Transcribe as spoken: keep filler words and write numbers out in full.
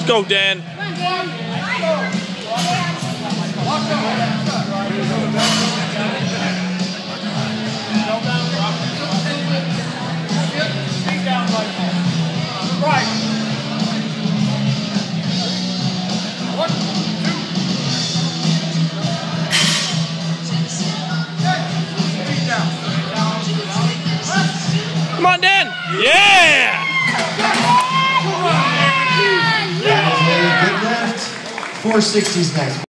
Go, Dan. Come on, Dan. Right. One, two. Feet down. Come on, Dan. Yeah! Good left. four sixties next.